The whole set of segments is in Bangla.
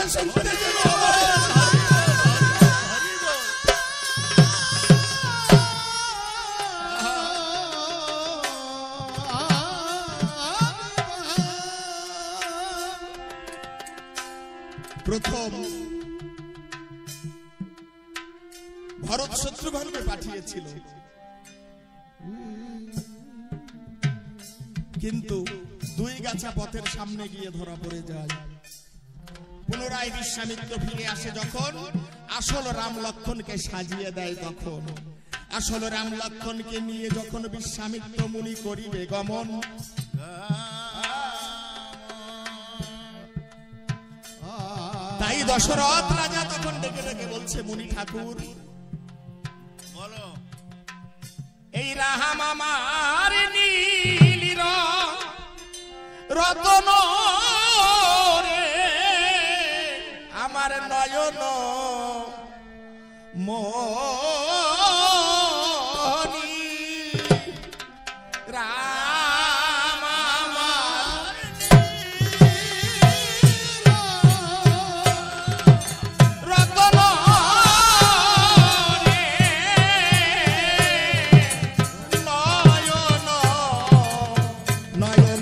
শুনতে যাব। প্রথম ভারত শত্রুঘ্নকে পাঠিয়েছিল, কিন্তু দুই গাছা পথের সামনে গিয়ে ধরা পড়ে যায়। পুনরায় বিশ্বামিত্র ফিরে আসে যখন, আসল রাম লক্ষণকে সাজিয়ে দেয় তখন। আসল রাম লক্ষণকে নিয়ে যখন বিশ্বামিত্র মুনি করিবে গমন, তাই দশরথ রাজা তখন ডেকে ডেকে বলছে, মুনি ঠাকুর বলো, এই রাম আমার নীলির রতন রে, আমার নয়ন মনি, রাম আমার রতন রে, নয়ন নয়ন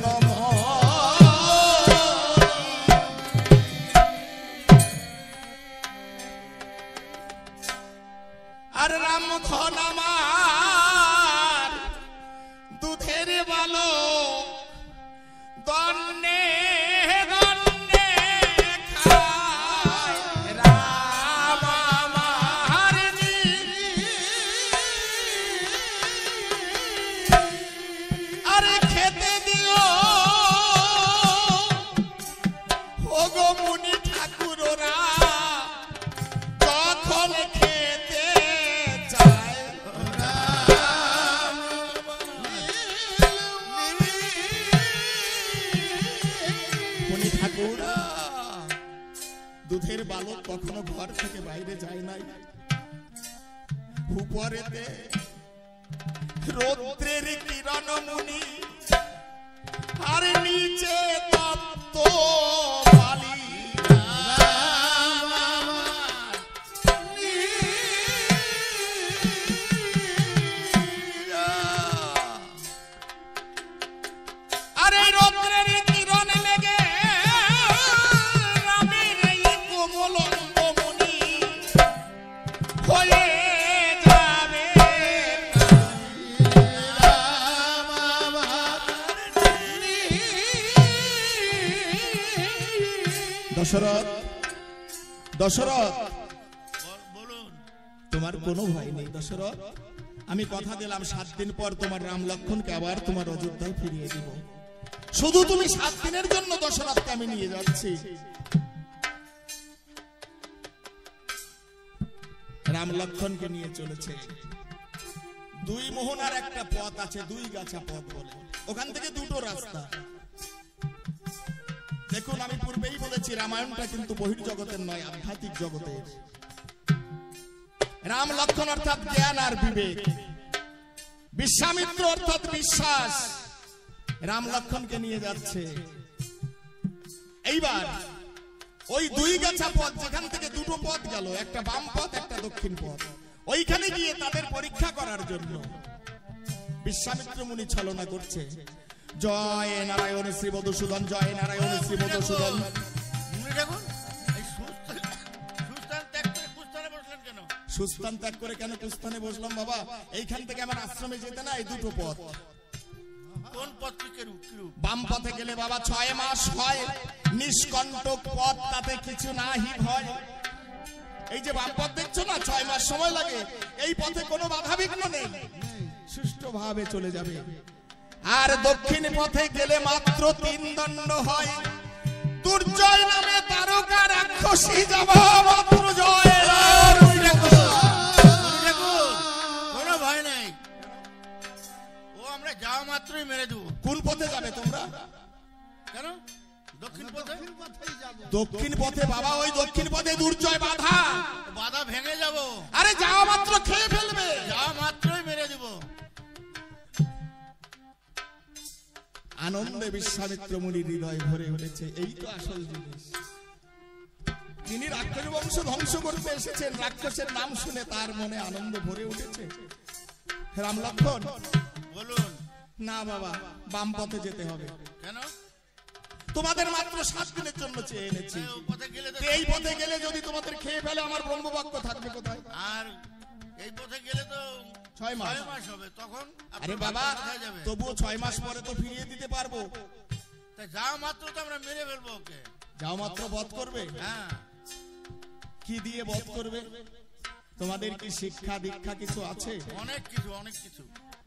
আর রাম ধন আমার দুধের বালক, দন্নে দন্নে খায়, রাম আমার আরে খেতে দিও ও গো মুনি ঠাকুররা, যখন খেতে যায় মুনি ঠাকুর, দুধের বালক কখনো ঘর থেকে বাইরে যায় নাই। উপরেতে রৌদ্রের কিরণ মুনি, আর নিচে তপ্ত বালি, আরে রৌদ্রের কিরণ লেগে রামের এই কোমল অঙ্গমণি হয়ে যাবে। দশরথ, দশরথ বলুন, তোমার কোনো ভয় নেই দশরথ। আমি কথা দিলাম 7 দিন পর তোমার রাম লক্ষণকে আবার তোমার অযোধ্যায় ফিরিয়ে দিব। শুধু তুমি 7 দিনের জন্য দশরথকে আমি নিয়ে যাচ্ছি। রাম লক্ষণকে নিয়ে চলেছে। 2 মোহনার একটা পথ আছে, 2 গাছা পথ বলে, ওখান থেকে 2টো রাস্তা। দেখুন, আমি পূর্বেই বলেছি রামায়ণটা কিন্তু বহির্জগতের নয়, আধ্যাত্মিক জগতের। রাম লক্ষণ অর্থাৎ জ্ঞান আর বিবেক, বিশ্বামিত্র অর্থাৎ বিশ্বাস, রাম লক্ষণকে নিয়ে যাচ্ছে। এইবার ওই 2 গাছা পথ, যেখান থেকে 2টো পথ গেল, একটা বাম পথ একটা দক্ষিণ পথ, ওইখানে গিয়ে তাদের পরীক্ষা করার জন্য বিশ্বামিত্র মুনি ছলনা করছে। জয় নারায়ণ শ্রী মধুসূদন, জয় নারায়ণ শ্রী মধুসূদন। সুস্থান ত্যাগ করে কেন কুস্থানে বসলাম বাবা? এইখান থেকে আমার আশ্রমে যেতে না, এই 2টো পথ। কোন পথ? বাম পথে গেলে বাবা 6 মাস হয়, নিষ্কণ্টক পথ, তাতে কিছু নাহি ভয়। এই যে বাম পথ দেখছো না, 6 মাস সময় লাগে, এই পথে কোনো বাধা বিঘ্ন নেই, সুষ্ঠুভাবে চলে যাবে। আর দক্ষিণ পথে গেলে মাত্র 3 দণ্ড হয়, দুর্জয় নামে তারকা রাক্ষসী যাব মাত্র জয়। কোনো ভয় নাই, ও আমরা যাওয়া মাত্রই মেরে দেবো। কোন পথে যাবে তোমরা? কেন দক্ষিণ পথে? দক্ষিণ পথে বাবা, ওই দক্ষিণ পথে দুর্জয় বাধা, বাধা ভেঙে যাব। আরে যাওয়া মাত্র খেয়ে ফেলবে, যাওয়া মাত্রই মেরে দেব। আনন্দে বিশ্বামিত্র মুনির হৃদয় ভরে উঠেছে। এই তো আসল জিনিস। যিনি রাক্ষস বংশ ধ্বংস করতে এসেছেন, রাক্ষসের নাম শুনে তার মনে আনন্দ ভরে উঠেছে। রাম লক্ষ্মণ বলুন। না বাবা, বাম পথে যেতে হবে। কেন? তোমাদের মাত্র 7 দিনের জন্য চেয়ে এনেছি। এই পথে গেলে যদি তোমাদের খেয়ে ফেলে আমার ব্রহ্মবাক্য থাকবে কোথায়? আর এই পথে গেলে তো 6 মাস হবে, তখন আরে বাবা তবুও 6 মাস পরে তো ফিরিয়ে দিতে পারবো। তাই যা মাত্র তো আমরা মেরে ফেলবো ওকে। যাও মাত্র বধ করবে? হ্যাঁ। কি দিয়ে বধ করবে? তোমাদের কি শিক্ষা দীক্ষা কিছু আছে? অনেক কিছু, অনেক কিছু।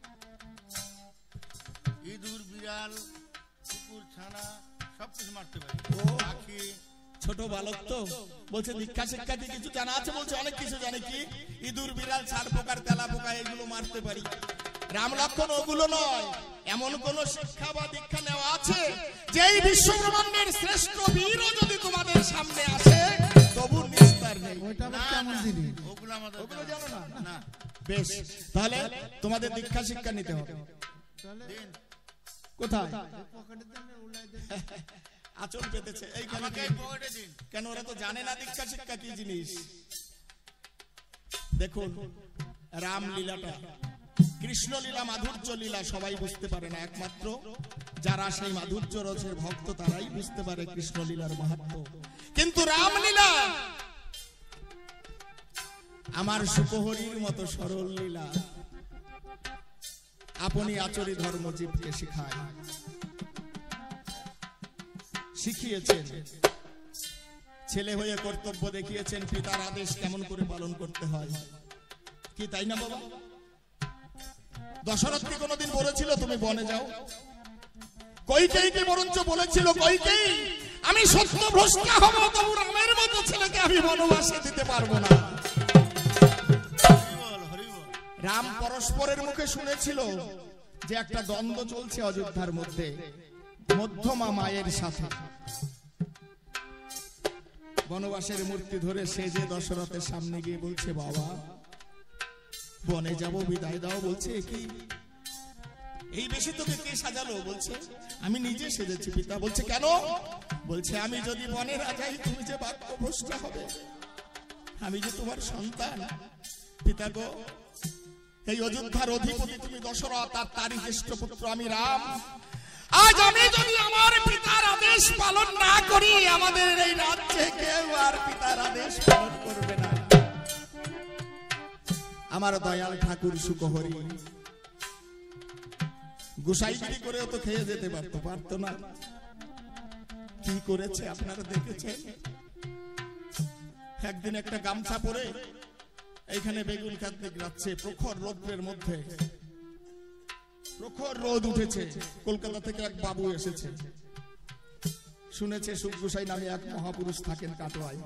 ইঁদুর, বিড়াল, কুকুর, ছানা সবকিছু মারতে পারি। পাখি। ছোট বালক তো বলছে দীক্ষা শিক্ষা কি কিছু জানা আছে? বলছে অনেক কিছু জানে। কি? ইঁদুর, বিড়াল, ছাড় পোকার, তেলা পোকা এগুলো মারতে পারি। রাম লক্ষ্মণ ওগুলো নয়, এমন কোন শিক্ষা বা দীক্ষা নেওয়া আছে যেই বিশ্ব ব্রহ্মাণ্ডের শ্রেষ্ঠ বীরও যদি তোমাদের সামনে আসে তবু নিস্তার নেই। ওগুলো আমাদের জানো না? বেশ, তাহলে তোমাদের দীক্ষা শিক্ষা নিতে হবে। কোথায়? আচল পেতেছে এইখানে। কেন? ওরা তো জানে না দীক্ষা শিক্ষা কি জিনিস। দেখুন রামলীলাটা, কৃষ্ণ লীলা, মাধুর্য লীলা সবাই বুঝতে পারে না। একমাত্র যারা সেই মাধুর্য রসের ভক্ত তারাই বুঝতে পারে কৃষ্ণ লীলার মাহাত্ম্য। কিন্তু রামলীলা আমার সুকহরির মতো সরল লীলা। আপনি আচরি ধর্ম জীবকে শিখায়, শিখিয়েছেন। ছেলে হয়ে কর্তব্য দেখিয়েছেন, পিতার আদেশ কেমন করে পালন করতে হয়। কি তাই না বাবা? দশরথ কি কোনদিন বলেছিল তুমি বনে যাও? কইকেয়ীকে বরঞ্চ বলেছিল, কইকেয়ী আমি সত্য ভ্রষ্টা হব তবু রামের মতো ছেলেকে আমি বনবাসে দিতে পারবো না। রাম পরস্পরের মুখে শুনেছিল যে একটা দ্বন্দ্ব চলছে অযোধ্যার মধ্যে, মধ্যমা মায়ের সাথে। বনবাসের মূর্তি ধরে সে যে দশরথের সামনে গিয়ে বলছে, বাবা বনে যাব, বিদায় দাও। বলছে কি এই বেশি তোকে কে সাজালো? বলছে আমি নিজে সেজেছি পিতা। বলছে কেন? বলছে আমি যদি বনে না যাই তুমি যে বাক্যভ্রষ্ট হবে, আমি যে তোমার সন্তান। পিতা গো, এই অযোধ্যার অধিপতি তুমি দশরথ, আর তারই জ্যেষ্ঠ পুত্র আমি রাম। আজ আমি যদি আমার পিতার আদেশ পালন না করি, আমাদের এই রাজ্যে কেউ আর পিতার আদেশ পালন করবে না। আমার দয়াল ঠাকুর সুকহরি গোসাইগিরি করেও তো খেয়ে যেতে পারতো না। কি করেছে আপনারা দেখেছেন? একদিন একটা গামছা পরে এইখানে বেগুন কাটতে যাচ্ছে, প্রখর রোদ্রের মধ্যে। প্রখর রোদ উঠেছে। কলকাতা থেকে এক বাবু এসেছে, শুনেছে সুখ গোসাই নামে এক মহাপুরুষ থাকেন কাটোয়ায়।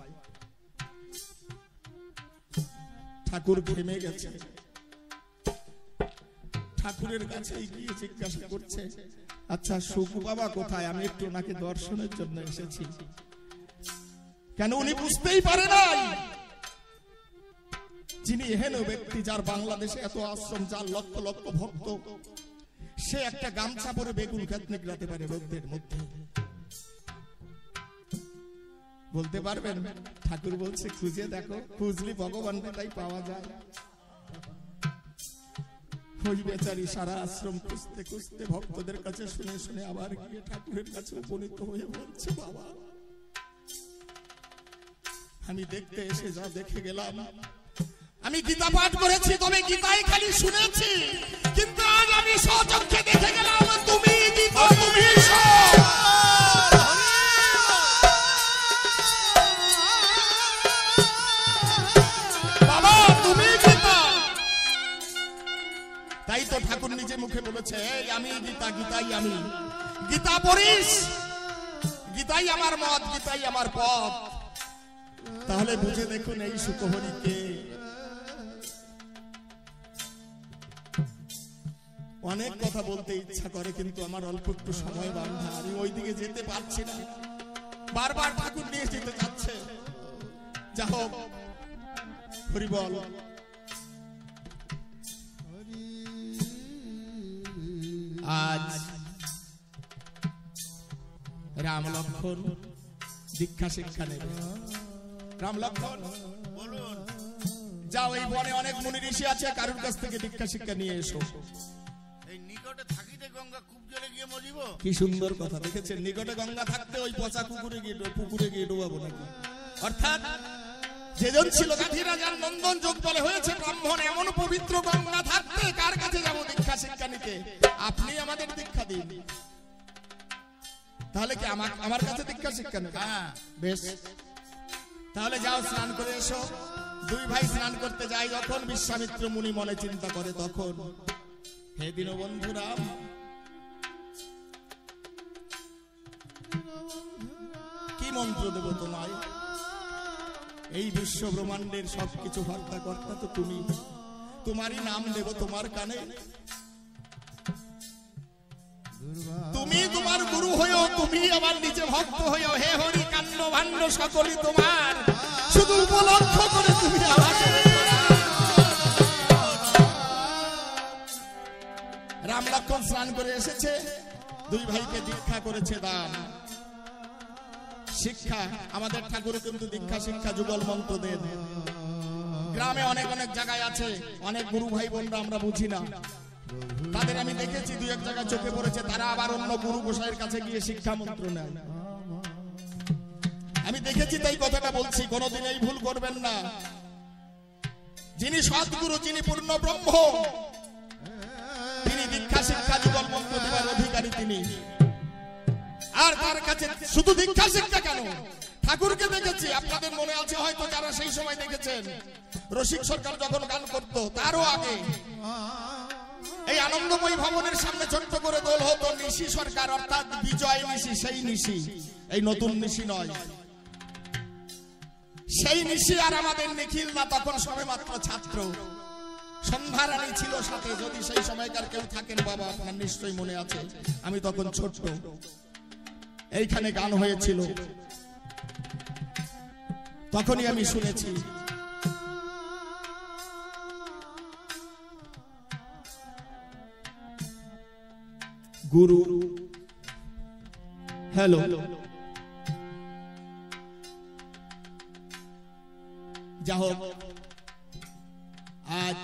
ঠাকুর ঘেমে গেছে। ঠাকুরের কাছে গিয়ে জিজ্ঞাসা করছে, আচ্ছা সুখ বাবা কোথায়? আমি একটু ওনাকে দর্শনের জন্য এসেছি। কেন? উনি বুঝতেই পারে নাই যিনি এহেন ব্যক্তি, যার বাংলাদেশে এত আশ্রম, যার লক্ষ লক্ষ ভক্ত, সে একটা গামছা পরে বেগুন ক্ষেত নিগড়াতে পারে রোদ্রের মধ্যে। বলতে পারবেন? ঠাকুর বলছে খুঁজে দেখো, খুঁজলি ভগবানকে তাই পাওয়া যায়। ওই বেচারি সারা আশ্রম খুঁজতে খুঁজতে ভক্তদের কাছে শুনে শুনে আবার গিয়ে ঠাকুরের কাছে উপনীত হয়ে বলছে, বাবা আমি দেখতে এসে যা দেখে গেলাম, আমি গীতা পাঠ করেছি, তবে গীতাই খালি শুনেছি, কিন্তু আজ আমি স্বচক্ষে দেখে গেলাম তুমি গীতা, তুমি বাবা তুমি গীতা। তাই তো ঠাকুর নিজে মুখে বলেছে, আমি গীতা, গীতাই আমি। গীতা পড়িস, গীতাই আমার মত, গীতাই আমার পথ। তাহলে বুঝে দেখুন এই সুকহরিকে। অনেক কথা বলতে ইচ্ছা করে, কিন্তু আমার অল্প একটু সময় বান্ধা, আমি ওইদিকে যেতে পারছি না। বারবার ঠাকুর নিয়ে যেতে যাচ্ছে। যা হোক, হরি বল। আজ রাম লক্ষ্মণ দীক্ষা শিক্ষা নেবে। রাম লক্ষণ বলুন। যাও, এই বনে অনেক মুনি ঋষি আছে, কারুর কাছ থেকে দীক্ষা শিক্ষা নিয়ে এসো। এই নিকটে থাকিতে গঙ্গা খুব জলে গিয়ে মরিব। কি সুন্দর কথা, দেখেছেন? নিকটে গঙ্গা থাকতে ওই পচা পুকুরে গিয়ে ডোবাবো নাকি? অর্থাৎ যেজন ছিল গাধী রাজার নন্দন যোগ বলে হয়েছে ব্রাহ্মণ, এমন পবিত্র গঙ্গা থাকতে কার কাছে যাবো দীক্ষা শিক্ষা নিতে? আপনি আমাদের দীক্ষা দিন। তাহলে কি আমার কাছে দীক্ষা শিক্ষা নেবে? হ্যাঁ, বেশ, তাহলে যাও, স্নান করে এসো। দুই ভাই স্নান করতে যায় যখন বিশ্বামিত্র মুনি মনে চিন্তা করে, তখন হে দীনবন্ধু রাম, কি মন্ত্র দেব তোমায়? এই বিশ্ব ব্রহ্মাণ্ডের সবকিছু হর্তা কর্তা তো তুমি, তোমারই নাম দেব তোমার কানে। তুমি তোমার গুরু হইও, তুমি আমার নিজে ভক্ত হইও। হে হরি, কান্ন ভাণ্ড সকলই তোমার, শুধু উপলক্ষ করে তুমি আমাকে। রাম লক্ষণ স্নান করে এসেছে, দুই ভাইকে দীক্ষা করেছে দান। শিক্ষা, আমাদের ঠাকুর কিন্তু দীক্ষা শিক্ষা যুগল মন্ত্র দেন। গ্রামে অনেক অনেক জায়গায় আছে, অনেক গুরু ভাই বোনরা আমরা বুঝি না, তাদের আমি দেখেছি দুই এক জায়গায় চোখে পড়েছে, তারা আবার অন্য গুরু গোসাইয়ের কাছে গিয়ে শিক্ষা মন্ত্র নেয়। আমি দেখেছি, তাই কথাটা বলছি, কোনোদিন এই ভুল করবেন না। যিনি সৎগুরু, যিনি পূর্ণ ব্রহ্ম, তিনি দীক্ষা শিক্ষা যুগল মন্ত্র দেওয়ার অধিকারী তিনি। আর তার কাছে শুধু দীক্ষা শিক্ষা কেন, ঠাকুরকে দেখেছি, আপনাদের মনে আছে হয়তো যারা সেই সময় দেখেছেন, রসিক সরকার যখন গান করত তারও আগে এই আনন্দময়ী ভবনের সামনে ছোট্ট করে দোল হতো নিশি সরকার, অর্থাৎ বিজয় নিশি, সেই নিশি, এই নতুন নিশি নয়, সেই নিশি। আর আমাদের নিখিল না তখন সবে মাত্র ছাত্র, সন্ধ্যারানী ছিল সাথে। যদি সেই সময়কার কেউ থাকেন বাবা, আপনার নিশ্চয়ই মনে আছে, আমি তখন ছোট্ট, এইখানে গান হয়েছিল, তখনই আমি শুনেছি। গুরু, হ্যালো, যা হোক, আজ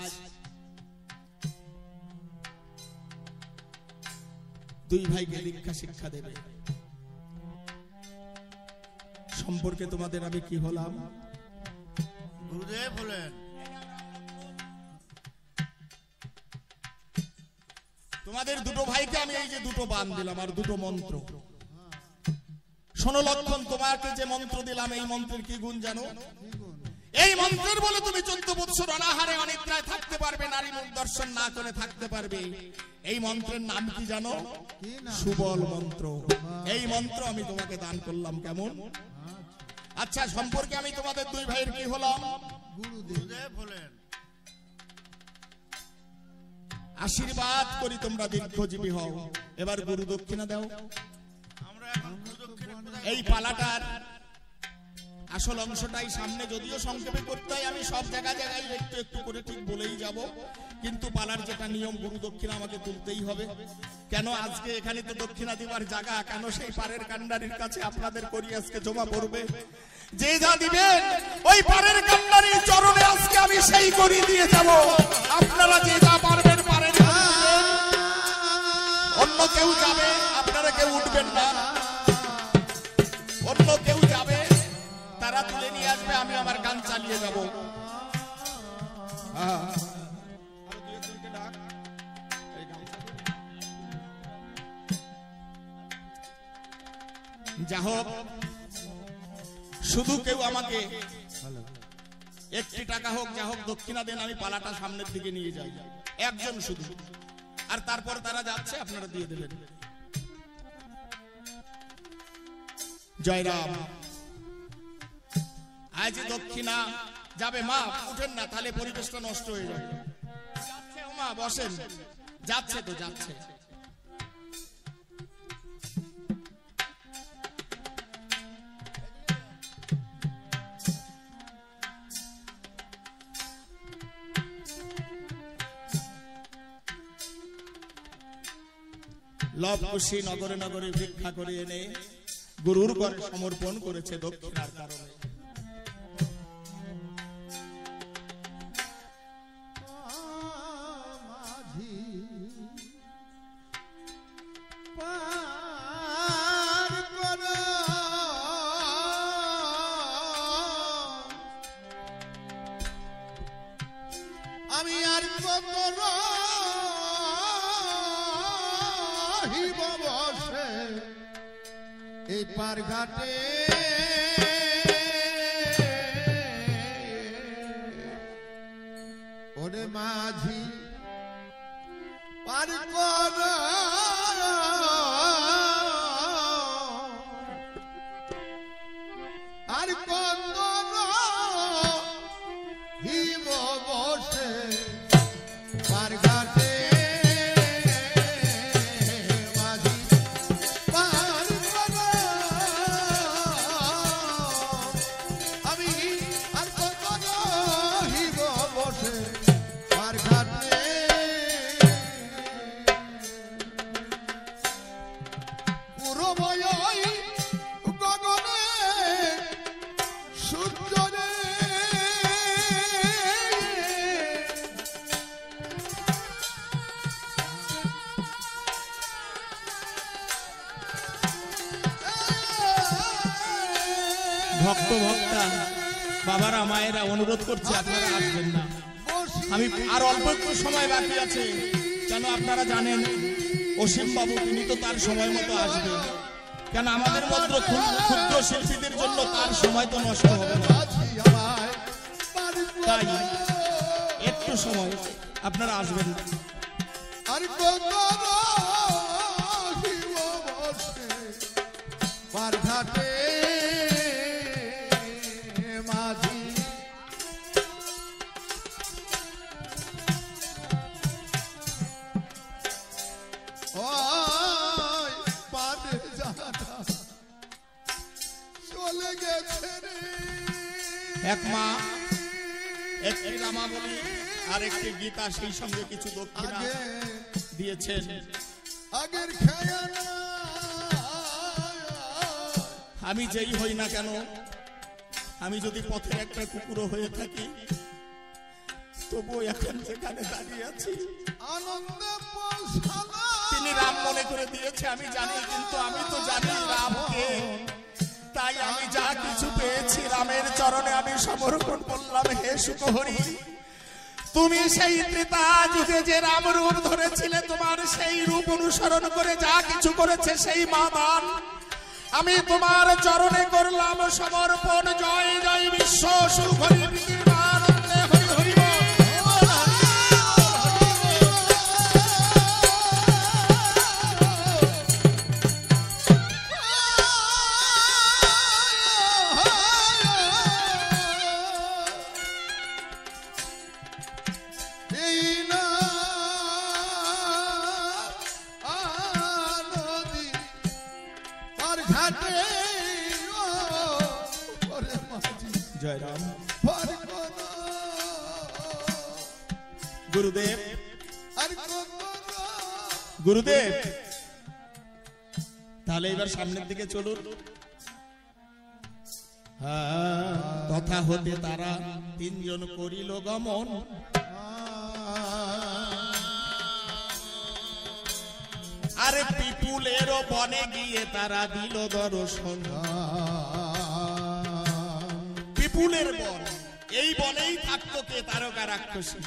দুই ভাইকে দীক্ষা শিক্ষা দেবে। সম্পর্কে তোমাদের আমি কি হলাম? গুরুদেব হলেন। তোমাদের দুটো ভাইকে আমি এই যে দুটো বান দিলাম আর দুটো মন্ত্র। শোনো লক্ষণ, তোমাকে যে মন্ত্র দিলাম, এই মন্ত্রের কি গুণ জানো? এই মন্ত্রের বলে তুমি 14 বছর অনাহারে অনিদ্রায় থাকতে পারবে, নারী মুখ দর্শন না করে থাকতে পারবে। এই মন্ত্রের নাম কি জানো? সুবল মন্ত্র। এই মন্ত্র আমি তোমাকে দান করলাম। কেমন? আচ্ছা, সম্পর্কে আমি তোমাদের দুই ভাইয়ের কি হলাম? গুরুদেব হলেন। আশীর্বাদ করি তোমরা দীর্ঘজীবী হও। এবার গুরু দক্ষিণা দাও। আমরা এখন গুরু দক্ষিণা এই পালাটার আসল অংশটাই সামনে, যদিও সংক্ষেপে করতে হয়, আমি সব জায়গায় একটু একটু করে ঠিক বলেই যাব, কিন্তু পালার যেটা নিয়ম, গুরু দক্ষিণা আমাকে তুলতেই হবে। কেন? আজকে এখানে তো দক্ষিণা দিবার জায়গা, কেন সেই পারের কান্ডারির কাছে আপনাদের করি আজকে জমা পড়বে। যে যা দিবেন ওই পারের কান্ডারির চরণে আজকে আমি সেই করি দিয়ে যাব। আপনারা যে যা পারবেন পারেন, অন্য কেউ যাবে, আপনারা কেউ উঠবেন না, অন্য কেউ যাবে, তারা তুলে নিয়ে আসবে, আমি আমার গান চালিয়ে যাব। যা হোক, শুধু কেউ আমাকে একটি টাকা হোক যা হোক দক্ষিণা দেন, আমি পালাটা সামনের দিকে নিয়ে যাই, একজন শুধু। আর তারপর তারা যাচ্ছে, আপনারা দিয়ে দেবেন। জয় রাম। আজ দক্ষিণা যাবে। মা উঠেন না, তাহলে পরিবেশটা নষ্ট হয়ে যাবে। যাচ্ছে মা, বসেন। যাচ্ছে তো যাচ্ছে। লব খুশি নগরে নগরে ভিক্ষা করে এনে গুরুর ঘরে সমর্পণ করেছে দক্ষিণার কারণে। এই পার ঘাটে ওরে মাঝি পার কর আর কত হিম বসে পার ঘাটে মাঝি পার কর আমি আর কত হিম বসে পার ঘাটে পুরো বয় গগনে সূর্যরে ভক্ত ভক্তা বাবারা মায়েরা অনুরোধ করছে আপনারা আসবেন না। আমি আর অল্প একটু সময় বাকি আছে, কেন আপনারা জানেন অসীম বাবু তিনি তো তার সময় মতো আসবেন, কেন আমাদের মধ্যে ক্ষুদ্র শিল্পীদের জন্য তার সময় তো নষ্ট হবে না, তাই একটু সময় আপনারা আসবেন না। আর কত হিম বসে পার ঘাটে মাঝি ওই পারে যারা চলে গেছে রে এক মা একটি রামাবলী আর একটি গীতা সেই সঙ্গে কিছু দক্ষিণা আগে দিয়েছেন। আগের খেয়া আমি যেই হই না কেন, আমি যদি পথের একটা কুকুরও হয়ে থাকি, তবুও এখন যেখানে দাঁড়িয়ে আছি আনন্দে পৌঁছানো তিনি রাম মনে করে দিয়েছে আমি জানি, কিন্তু আমি তো জানি রামকে, তাই আমি যা কিছু পেয়েছি রামের চরণে আমি সমর্পণ করলাম। হে সুকহরি, তুমি সেই ত্রেতা যুগে যে রাম রূপ ধরেছিলে, তোমার সেই রূপ অনুসরণ করে যা কিছু করেছে সেই মা দান আমি তোমার চরণে করলাম সমর্পণ। জয় জয় বিশ্ব সুখহরি আনন্দে হরি হরি বল। এই না নদী পার ঘাটে ওরে মাঝি জয় রাম। পার কর গুরুদেব, আর কত গুরুদেব তাহলে এবার সামনের দিকে চলুন। তথা হতে তারা তিনজন করিল গমন, আরে পিপুলের বনে গিয়ে তারা দিল দর্শন। পিপুলের বন, এই বনেই থাকতো কে? তারকা রাক্ষসী।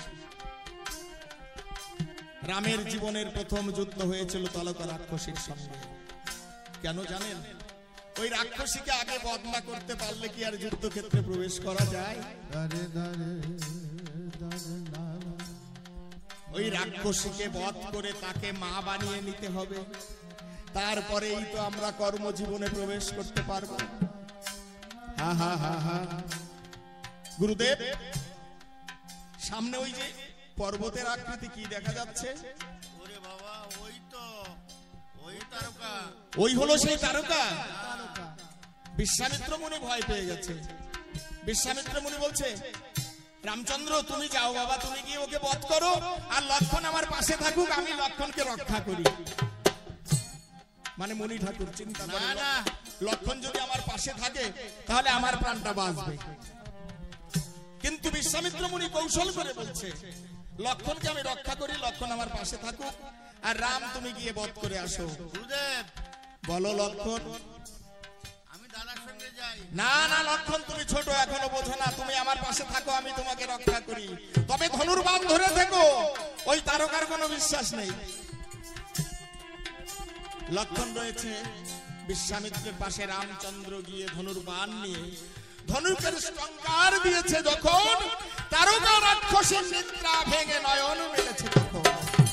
রামের জীবনের প্রথম যুদ্ধ হয়েছিল তারকা রাক্ষসীর সঙ্গে। কেন জানেন? ওই রাক্ষসীকে আগে বধ না করতে পারলে কি আর যুদ্ধক্ষেত্রে প্রবেশ করা যায়? দারে দারে দারে লালা ওই রাক্ষসীকে বধ করে তাকে মা বানিয়ে নিতে হবে, তারপরেই তো আমরা কর্মজীবনে প্রবেশ করতে পারবো। হা হা হা হা। গুরুদেব, সামনে ওই যে পর্বতের আকৃতি কি দেখা যাচ্ছে? ওরে বাবা, ওই তো ওই তারকা। ওই হলো সেই তারকা। বিশ্বামিত্র মুনি ভয় পেয়ে গেছে। বিশ্বামিত্র মুনি বলছে, রামচন্দ্র তুমি যাও বাবা, তুমি গিয়ে ওকে বধ করো, আর লক্ষণ আমার পাশে থাকুক, আমি লক্ষণকে রক্ষা করি। মানে মুনি ঠাকুর চিন্তা না করেন, না, লক্ষণ যদি আমার পাশে থাকে তাহলে আমার প্রাণটা বাঁচবে। কিন্তু বিশ্বামিত্র মুনি কৌশল করে বলছে, লক্ষণকে আমি রক্ষা করি, লক্ষণ আমার পাশে থাকুক, আর রাম তুমি গিয়ে বধ করে আসো। গুরুদেব বলো লক্ষণ। আমি দাদার সঙ্গে যাই। না না লক্ষণ, তুমি ছোট, এখনো বোঝো না, তুমি আমার পাশে থাকো, আমি তোমাকে রক্ষা করি। তবে ধনুর্বাণ ধরে থেকো, ওই তারকার কোনো বিশ্বাস নেই। লক্ষণ রয়েছে বিশ্বামিত্রের পাশে রামচন্দ্র গিয়ে ধনুর বাণ নিয়ে ধনুকের টঙ্কার দিয়েছে যখন তারকা রাক্ষসীর নিদ্রা ভেঙে নয়ন মেলেছে তখন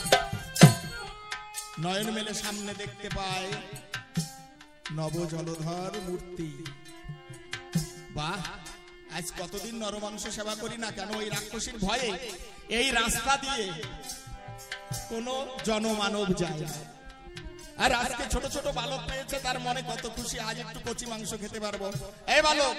নয়ন মেলে সামনে দেখতে পায় নব জলধর মূর্তি। বাহ, আজ কতদিন নরমাংস সেবা করি না কেন ওই রাক্ষসীর ভয়ে এই রাস্তা দিয়ে কোনো জনমানব যায় না। আর আজকে ছোট ছোট বালক পেয়েছে, তার মনে কত খুশি, আজ একটু কচি মাংস খেতে পারবো। এই বালক,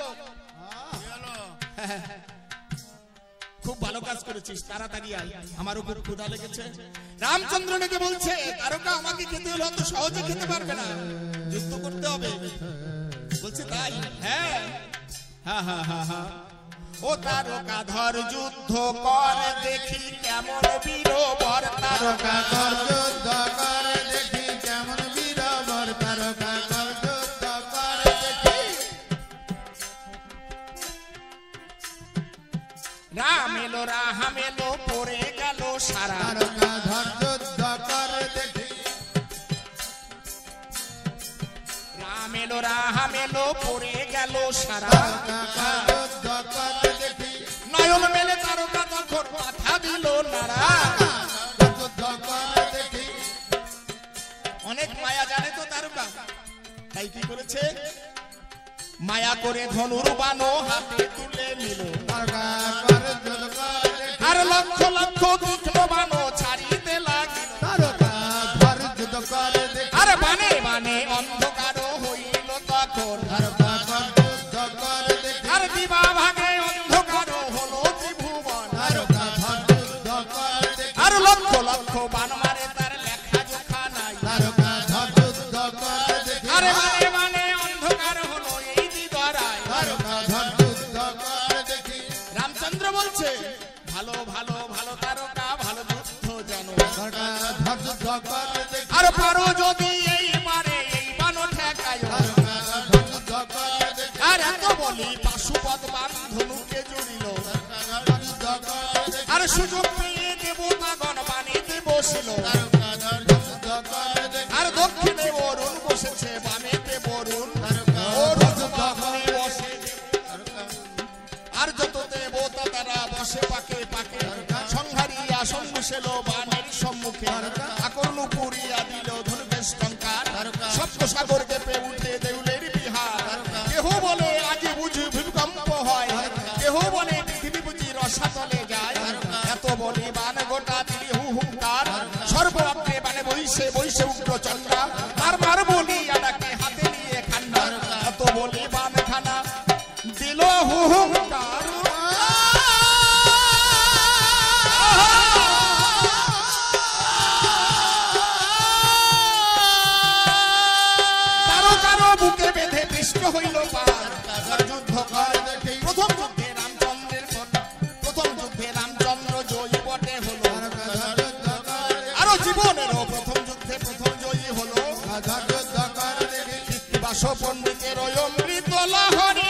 খুব ভালো কাজ করেছিস, তাড়াতাড়ি আয়, আমারও খুব ক্ষুধা লেগেছে। রামচন্দ্র নাকি বলছে তারকা আমাকে খেতে হলে অত সহজে খেতে পারবে না, যুদ্ধ করতে হবে। বলছে তাই? হ্যাঁ, হ্যাঁ হ্যাঁ হ্যাঁ হ্যাঁ। ও তারকা ধর যুদ্ধ কর দেখি কেমন বীরবর, তারকা ধর যুদ্ধ কর দেখি কেমন বীরবর, তারকা ধর যুদ্ধ কর দেখি। রাম এলো রাহাম এলো পড়ে গেল সারা, তারকা ধর যুদ্ধ কর দেখি। রাম এলো রাহাম এলো পড়ে গেল সারা, তারকা ধর যুদ্ধ কর দেখি। নয়ন মেলে তারকা তখন মাথা দিল নাড়া। যুদ্ধ কর দেখি। অনেক মায়া জানে তো তারকা, তাই কি করেছে? মায়া করে ধনুর বাণ হাতে তুলে নিল, তারকা ধর যুদ্ধ কর দেখি। আর লক্ষ লক্ষ তীক্ষ্ণ বাণ ছাড়িতে লাগিল, তারকা ধর যুদ্ধ কর দেখি। আর বানে বানে অন্ধকার হইল তখন, তারকা ধর যুদ্ধ কর দেখি। আর দিবা ভাগে অন্ধকার হলো ত্রিভুবন, তারকা ধর যুদ্ধ কর দেখি। আর লক্ষ লক্ষ বাণ মারে তার লেখা জোখা নাই, তারকা ধর যুদ্ধ কর দেখি। আর বানে বানে অন্ধকার হলো এই দিদরায়। তারকা ধর যুদ্ধ কর দেখি। রামচন্দ্র বলছে ভালো ভালো ভালো তারকা ভালো যুদ্ধ জানো, তারকা ধর যুদ্ধ কর দেখি। আর পারো যদি এই মারে এই বাণ ঠেকায়, তারকা ধর যুদ্ধ কর দেখি। আর এত বলি পাশুপদ বাণ ধনুকে জুড়িল, ধর যুদ্ধ কর দেখি। আর সুযোগ পেয়ে দেবতাগণ বাণীতে বসিল, তারকা ধর যুদ্ধ কর দেখি। আর দক্ষিণে অরুণ বসেছে বামেতে বরুণ, তারকা অরুণ যুদ্ধ বামে কর বসে, আর যত দেবতা তারা বসে পাকে পাকে, সংহারিয়া সন্মুষেল বাণের সম্মুখে, আকর্ণ পুরিয়া দিল ধনুকেশ টঙ্কার, সপ্ত সাগর কেঁপে উঠে দেউলের বিহার। কেহ বলে আজি বুঝি ভূমিকম্প হয়, কেহ বলে পৃথিবী বুঝি রসাতলে যায়, এত বলে বান গোটা দিলি হুহুঙ্কার, সর্বরাত্রে বানে বইসে বইসে উগ্র চন্দ্রা, বারবার বলি আনাকে হাতে নিয়ে খান্না, এত বলি বান খানা দিল হুহুঙ্কার। বুকে বেঁধে পৃষ্ঠ হইল পার, যুদ্ধ কর দেখি। প্রথম যুদ্ধে রামচন্দ্রের প্রথম যুদ্ধে রামচন্দ্র জয়ী বটে হলো, তারকা ধর যুদ্ধ কর দেখি। আরো জীবনেরও প্রথম যুদ্ধে প্রথম জয়ী হলো, ধর যুদ্ধ কর দেখি। কৃত্তিবাস পণ্ডিতের ওই অমৃত লহরী,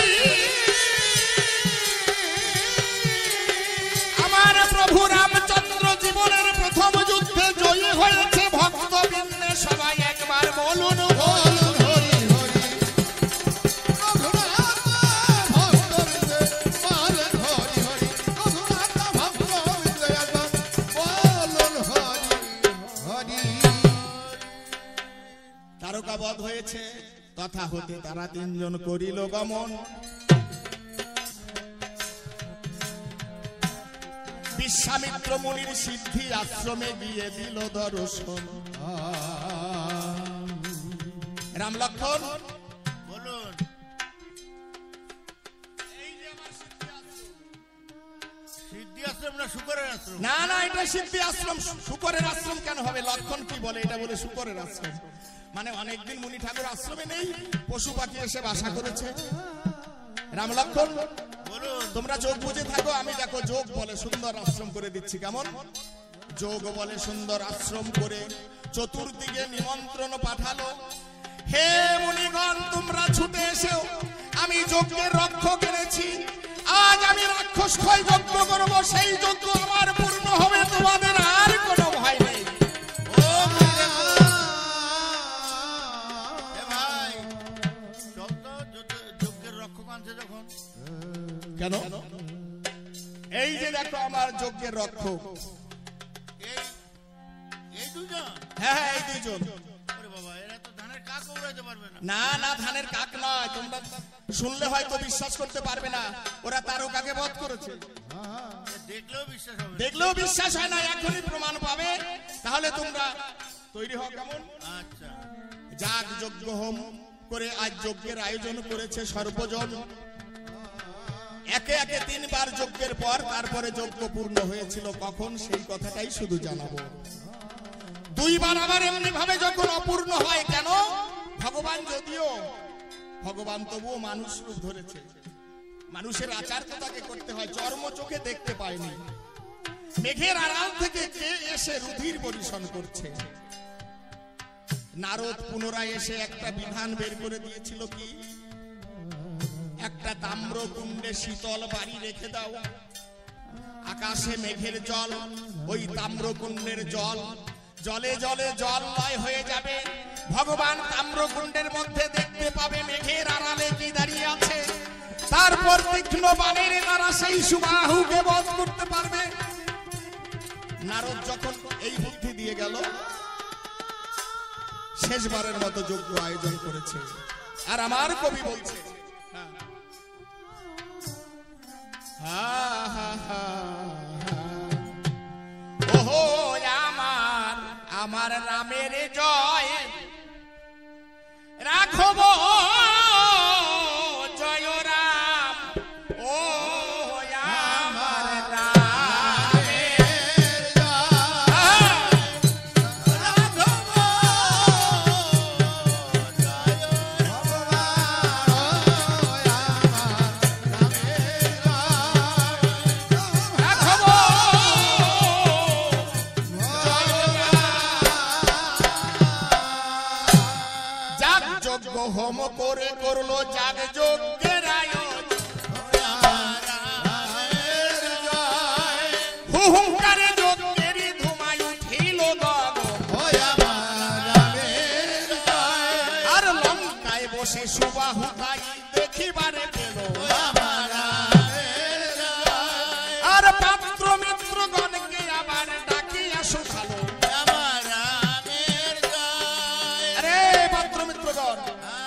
আমার প্রভু রামচন্দ্র জীবনের প্রথম যুদ্ধে জয়ী হয়েছে। ভক্তবৃন্দে সবাই একবার বলুন বলুন হরি হরি। রঘুনাথ ভক্তবৃন্দে বলুন হরি হরি। রঘুনাথ ভক্তবৃন্দে একবার বলুন হরি হরি। তারকা বধ হয়েছে, তথা হতে তারা তিনজন করিল গমন। বিশ্বামিত্র মুনির সিদ্ধি আশ্রমে গিয়ে দিল দর্শন। রাম লক্ষণ বলুন। সিদ্ধি আশ্রম না শুকরের আশ্রম? না না, এটা সিদ্ধি আশ্রম। শুকরের আশ্রম কেন হবে? লক্ষণ কি বলে? এটা বলে শুকরের আশ্রম, মানে অনেকদিন মুনি ঠাকুর আশ্রমে নেই, পশু পাখি এসে বাসা করেছে। রাম লক্ষণ বলুন। তোমরা যোগ বুঝে থাকো, আমি দেখো যোগ বলে সুন্দর আশ্রম করে দিচ্ছি। কেমন? যোগ বলে সুন্দর আশ্রম করে চতুর্দিকে নিমন্ত্রণ পাঠালো। হে মুনিগণ, তোমরা ছুটে এসেও, আমি যজ্ঞের রক্ষক এনেছি। আজ আমি রাক্ষস ক্ষয় যজ্ঞ করবো, সেই যজ্ঞ আমার পূর্ণ হবে, তোমাদের আর কোনো ভয় নেই। তখন কেন? এই যে দেখো আমার যজ্ঞের রক্ষক, এই দুজন, হ্যাঁ হ্যাঁ এই দুইজন। ওরে বাবা, এরা তো ধানের কাক উড়াইতে পারবে না। না না, ধানের কাক নয়, তোমরা শুনলে হয়তো বিশ্বাস করতে পারবে না, ওরা তারকাকে বধ করেছে। দেখলেও বিশ্বাস হবে, দেখলেও বিশ্বাস হয় না, এখনই প্রমাণ পাবে। তাহলে তোমরা তৈরি হও কেমন? আচ্ছা, যাগ যজ্ঞ হোম করে আজ যজ্ঞের আয়োজন করেছে সর্বজন। একে একে 3 বার যজ্ঞের পর তারপরে যজ্ঞ পূর্ণ হয়েছিল কখন, সেই কথাটাই শুধু জানাবো। 2 বার আবার এমনি ভাবে যখন অপূর্ণ হয় কেন? ভগবান যদিও ভগবান, তবুও মানুষ রূপ ধরেছে। মানুষের আচার তো তাকে করতে হয়, চর্ম চোখে দেখতে পায়নি। মেঘের আড়াল থেকে কে এসে রুধির পরিশন করছে। নারদ পুনরায় এসে একটা বিধান বের করে দিয়েছিল কি, একটা তাম্র কুণ্ডে শীতল বাড়ি রেখে দাও, আকাশে মেঘের জল, ওই তাম্র কুণ্ডের জল, জলে জলে জল লয় হয়ে যাবে। ভগবান তাম্র কুণ্ডের মধ্যে দেখতে পাবে মেঘের আড়ালে কি দাঁড়িয়ে আছে। তারপর তীক্ষ্ণ বাণের দ্বারা সেই সুবাহুকে বধ করতে পারবে। নারদ যখন এই বুদ্ধি দিয়ে গেল, শেষবারের মতো যজ্ঞ আয়োজন করেছে। আর আমার কবি বলছে, ওহো আমার আমার রামের জয় রাঘব জয় রাম, ও আমার হোম করে করলো যাগ যজ্ঞের আয়োজন, হুহুঙ্কারে যজ্ঞের ধুমায় উঠিল গগন। আর লঙ্কায় বসে সুবাহু তাই দেখিবারে পেল। আর পাত্র মিত্রগণকে আবার ডাকিয়া শুধালো, আরে পাত্র মিত্রগণ,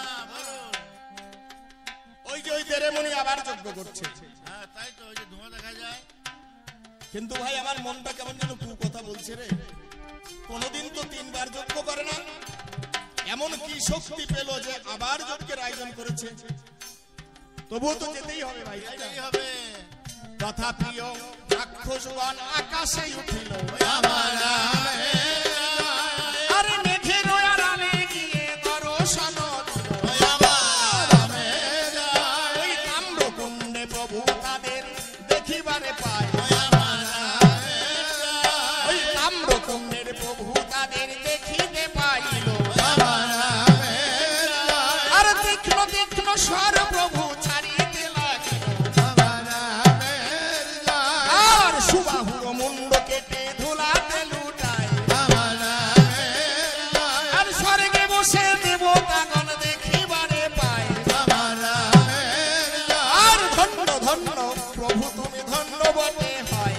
তেরেমনি আবার যজ্ঞ করছে। হ্যাঁ তাই তো, ওই যে ধোঁয়া দেখা যায়। কিন্তু ভাই আমার মনটা কেমন যেন কু কথা বলছে রে। কোনদিন তো 3 বার যজ্ঞ করে না, এমন কি শক্তি পেল যে আবার যজ্ঞের আয়োজন করেছে। তবুও তো যেতেই হবে ভাই, যেতেই হবে। তথাপিও রাক্ষসগণ আকাশে উঠিল, আরে মেঘের আড়ালে গিয়ে দর্শন প্রভু তাদের দেখিবারে পায়। ওই তাম্রকুণ্ডের প্রভু তাদের দেখিতে পাইল। আর তীক্ষ্ণ তীক্ষ্ণ স্বর প্রভু ছাড়িতে লাগিল। আর সুবাহুর মুন্ড কেটে ধুলাতে লুটায়। আর স্বর্গে বসে দেবতাগণ দেখিবারে পায়। ধন্য প্রভু তুমি ধন্য বটে হয়।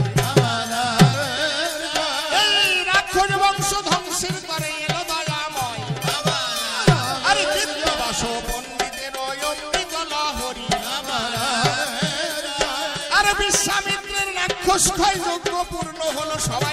এই রাক্ষস বংশ ধ্বংসের করে এলো দয়াময়। আরে চিত্তবাস পণ্ডিতের অমৃত লহরী। আর বিশ্বামিত্রের রাক্ষস ক্ষয় যজ্ঞ পূর্ণ হলো সবাই